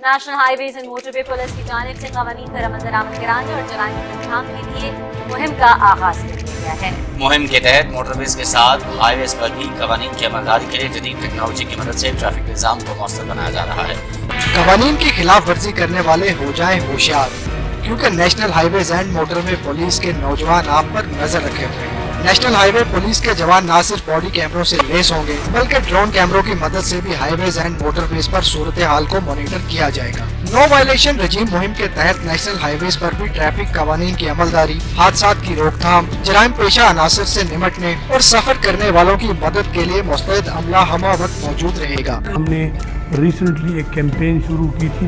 National highways and motorway police की जानिब से क़वानीन पर अमल दरामद कराने और जराइम की रोकथाम के लिए मुहिम का आगाज कर दिया गया है। मुहिम के तहत मोटरवेज के साथ हाईवेज पर भी क़वानीन की अमलदारी के लिए जदीद टेक्नोलॉजी की मदद से ट्रैफिक निज़ाम को मौसर बनाया जा रहा है। क़वानीन की खिलाफ वर्जी करने वाले हो जाएं होशियार, क्योंकि national highways and motorway police के नौजवान आप पर नजर रखे हुए हैं। नेशनल हाईवे पुलिस के जवान न सिर्फ बॉडी कैमरों से लेस होंगे, बल्कि ड्रोन कैमरों की मदद से भी हाईवेज एंड मोटरवेज पर सूरत हाल को मॉनिटर किया जाएगा। नो वायलेशन रजीम मुहिम के तहत नेशनल हाईवेज पर भी ट्रैफिक कवानीन की अमलदारी, हादसा की रोकथाम, जराइम पेशा अनासर से निमटने और सफर करने वालों की मदद के लिए मुस्तैद अमला हमा वक्त मौजूद रहेगा। हमने रिसेंटली एक कैंपेन शुरू की थी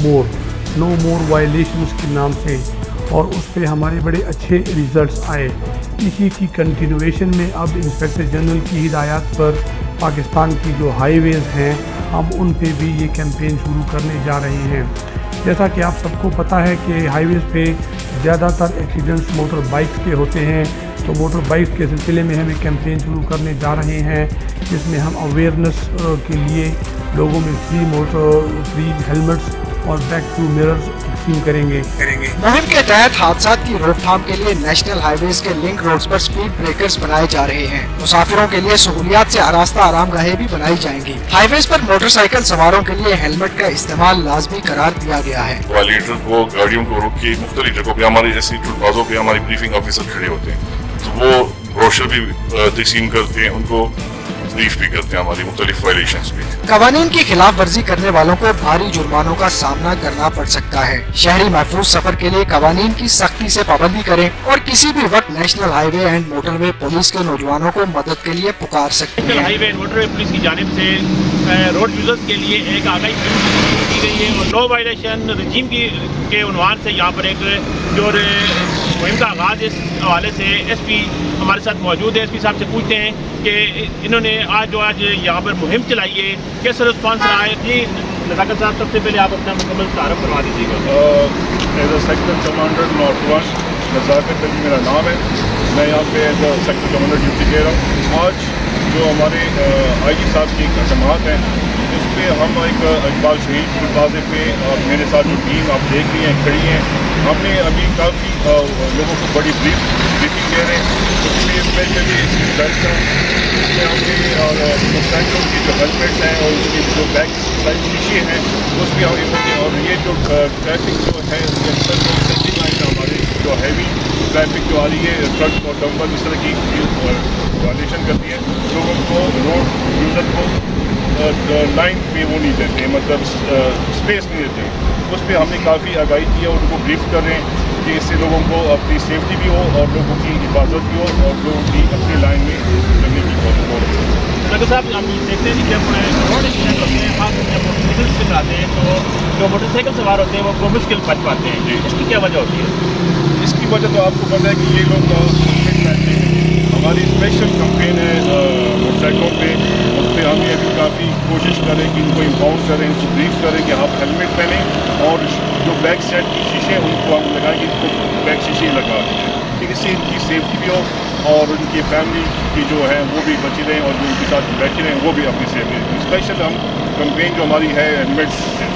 नो मोर वायलेशंस के नाम से, और उस पर हमारे बड़े अच्छे रिजल्ट्स आए। इसी की कंटिन्यूएशन में अब इंस्पेक्टर जनरल की हिदायत पर पाकिस्तान की जो हाईवेज़ हैं हम उन पे भी ये कैंपेन शुरू करने जा रहे हैं। जैसा कि आप सबको पता है कि हाईवेज़ पे ज़्यादातर एक्सीडेंट्स मोटर बाइक्स के होते हैं, तो मोटर बाइक्स के सिलसिले में हम एक कैंपेन शुरू करने जा रहे हैं, जिसमें हम अवेयरनेस के लिए लोगों में फ्री हेलमेट्स और बैक टू मिरर्स तकसीम करेंगे। मुहिम के तहत हादसा की रोकथाम के लिए नेशनल हाईवेज के लिंक रोड्स पर स्पीड ब्रेकर्स बनाए जा रहे हैं। मुसाफिरों के लिए सहूलियात से आरास्ता आरामगाहें भी बनाई जाएंगी। हाईवेज पर मोटरसाइकिल सवारों के लिए हेलमेट का इस्तेमाल लाजमी करार दिया गया है। वायलेटर को, गाड़ियों को रोक के मुख्तलिफ जगहों पे हमारे ऐसी फुटपाथों पे हमारे ब्रीफिंग ऑफिसर खड़े होते हैं, तो वो ब्रोशर भी तकसीम करते हैं, उनको ब्रीफ भी करते हैं हमारी मुख्तलिफ वायलेशंस भी। कवानीन की खिलाफ वर्जी करने वालों को भारी जुर्मानों का सामना करना पड़ सकता है। शहरी महफूज सफर के लिए कवानीन की सख्ती से पाबंदी करें और किसी भी वक्त national highway and motorway police के नौजवानों को मदद के लिए पुकार सकते हैं। National highway and motorway police की जानिब से रोड यूजर्स के लिए एक आगाही की गई है और नो वायलेशन रजीम के उन्वान से यहाँ पर एक जो मुहिम का आगाज इस हवाले से एसपी हमारे साथ मौजूद है। एसपी साहब से पूछते हैं कि इन्होंने आज यहाँ पर मुहिम चलाई है, कैसा रिस्पॉन्स रहा है। जी नज़ाकत साहब, सबसे पहले आप अपना मुकम्मल तारुफ करवा दीजिएगा। As a sector commander north one Nazakat Ali मेरा नाम है, मैं यहाँ पे as a sector commander duty दे रहा हूँ। आज जो हमारे IG साहब की अहकामात हैं, इस पर हम एक इकबाल शहीद प्लाजे पे और मेरे साथ जो टीम आप देख रही हैं खड़ी हैं, हमने अभी काफ़ी लोगों को बड़ी ब्रीफिंग दे रहे हैं। उसमें स्पेशली इसमें हमने और मोटरसाइकिलों की जो हेलमेट्स हैं और उसकी जो बैक साइड शीशे हैं उस पर हम होंगे। और ये जो ट्रैफिक जो है अक्सर सेंसिंग लाइन हमारे जो हैवी ट्रैफिक जो आ रही है, ट्रक और डंपर इस तरह की वायलेशन करती है, लोगों को रोड यूजर को लाइन पे वो नहीं देते, मतलब स्पेस नहीं देते। उस पर हमने काफ़ी आगाही की है और उनको ब्रीफ कर रहे हैं कि इससे लोगों को अपनी सेफ्टी भी हो और लोगों की हिफाजत भी हो और लोगों की अपनी लाइन में करने की कोशिश हो। डॉक्टर साहब, हम देखते हैं कि जब रोड एक्सीडेंट होते हैं, खास जब मोटरसाइकिल से आते हैं, तो जो मोटरसाइकिल सवार होते हैं वो मुश्किल बच पाते हैं। इसकी क्या वजह होती है? इसकी वजह तो आपको पता है कि ये लोग हमारी स्पेशल कैंपेन है मोटरसाइकिलों पे, उस पर हम ये भी काफ़ी कोशिश करें कि इनको इन्फॉर्म करें, इनको ब्रीफ करें कि आप हेलमेट पहनें और जो बैक साइड की शीशे उनको हम लगाएं कि इनको बैक शीशे लगा कि इससे इनकी सेफ्टी भी हो और उनकी फैमिली की जो है वो भी बची रहें और जो उनके साथ बैठे रहें वो भी अपनी सेफ्टी। स्पेशल हम कैंपेन जो हमारी है हेलमेट से।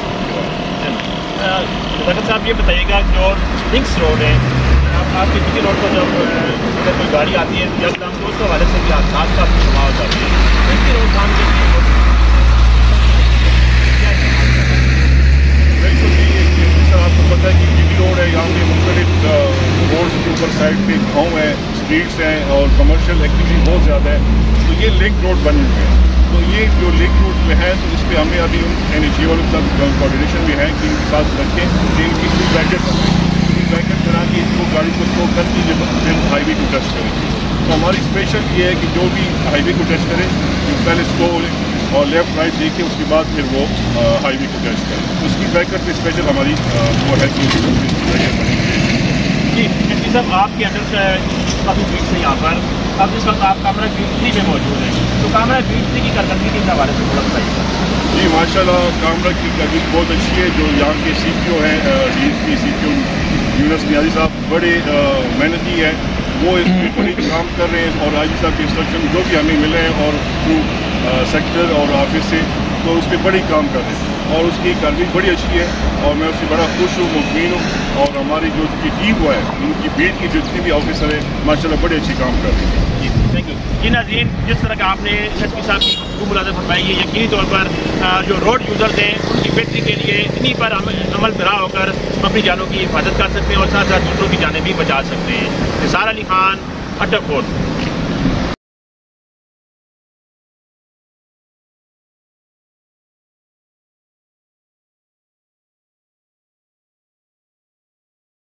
डॉक्टर साहब, ये बताइएगा जो लिंक्स रोड है, आपके किसी रोड पर जब अगर कोई गाड़ी आती है जब हम दोस्तों हवाले से भी हादसा का जमा हो जाती है, इसकी रोकथाम के लिए बिल्कुल जी। सर आपको पता है कि GT रोड है, यहाँ पे मुख्तलिफ रोड्स के ऊपर साइड पे गाँव है, स्ट्रीट्स हैं और कमर्शियल एक्टिविटी बहुत ज़्यादा है, तो ये लिंक रोड बने हुए हैं। तो ये जो लिंक रोड में है तो इस पर हमें अभी NHA वालों के साथ कोऑर्डिनेशन भी है कि इनके साथ रखें कि इनकी फुल ब्रैकेट बना के इनको गाड़ी को स्लो करके फिर हाईवे को टच करें। तो हमारी स्पेशल ये है कि जो भी हाईवे को टच करे पहले स्लो और लेफ्ट राइट देखे, उसके बाद फिर वो हाईवे को टच करें। तो उसकी ब्रैकेट पे स्पेशल हमारी वो है कि जी एसपी साहब, आपके अंडर काफ़ी भीड़ से यहाँ पर अब जिस वक्त आप कामरा ड्यूटी में मौजूद हैं, तो कामरा ड्यूटी की कारकर्दगी के हवाले से थोड़ा बताइएगा। जी माशाल्लाह, कामरा की कारकर्दगी बहुत अच्छी है। जो यहाँ के CPO हैं DSP CPO यूनुस नियाज़ी साहब बड़े मेहनती है, वो इस पर बड़ी काम कर रहे हैं और IG साहब के इंस्ट्रक्शन जो भी हमें मिले हैं और थ्रू सेक्टर और ऑफिस से, तो उस पर बड़ी काम कर रहे हैं। اور اس کی کاروی بڑی اچھی ہے اور میں اس سے بڑا خوش ہوں، مطمئن ہوں، اور ہماری جو اس کی ٹیم ہے ان کی بیٹ کی جتنی بھی آفیسر ہیں ماشاءاللہ بڑے اچھے کام کر رہے ہیں. جی تھینک یو. جی ناظرین، جس طرح کا آپ نے ایس پی صاحب کی گفتگو ملازم فرمائی ہے، یقینی طور پر جو روڈ یوزرز ہیں ان کی بہتری کے لیے انہیں پر عمل پیرا ہو کر اپنی جانوں کی حفاظت کر سکتے ہیں اور ساتھ ساتھ دوسروں کی جانیں بھی بچا سکتے ہیں. نثار علی خان، اٹک فورٹ.